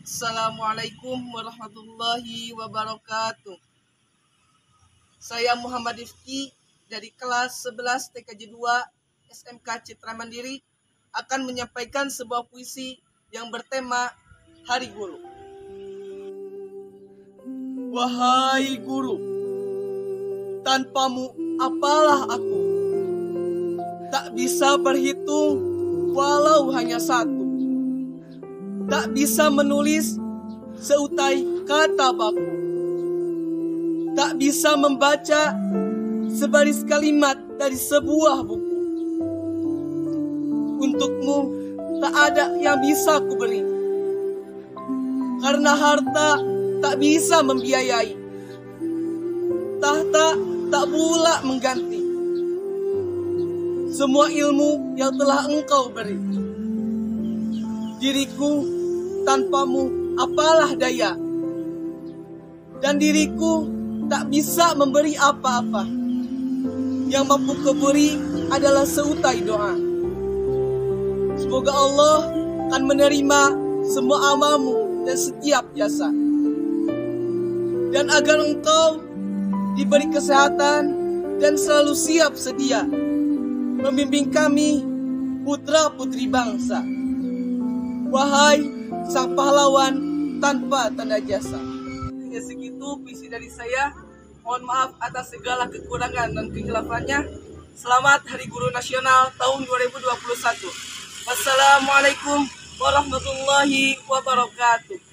Assalamualaikum warahmatullahi wabarakatuh. Saya Muhammad Rifki dari kelas 11 TKJ 2 SMK Citra Mandiri akan menyampaikan sebuah puisi yang bertema Hari Guru. Wahai guru, tanpamu apalah aku? Tak bisa berhitung walau hanya satu. Tak bisa menulis seutai kata baku. Tak bisa membaca sebaris kalimat dari sebuah buku. Untukmu tak ada yang bisa kuberi, karena harta tak bisa membiayai, tahta tak pula mengganti semua ilmu yang telah engkau beri. Diriku tanpamu apalah daya, dan diriku tak bisa memberi apa-apa. Yang mampu kuberi adalah seutai doa. Semoga Allah akan menerima semua amalmu dan setiap jasa, dan agar engkau diberi kesehatan dan selalu siap sedia membimbing kami putra-putri bangsa. Wahai sang pahlawan tanpa tanda jasa. Hanya segitu puisi dari saya. Mohon maaf atas segala kekurangan dan kehilafannya. Selamat Hari Guru Nasional tahun 2021. Wassalamualaikum warahmatullahi wabarakatuh.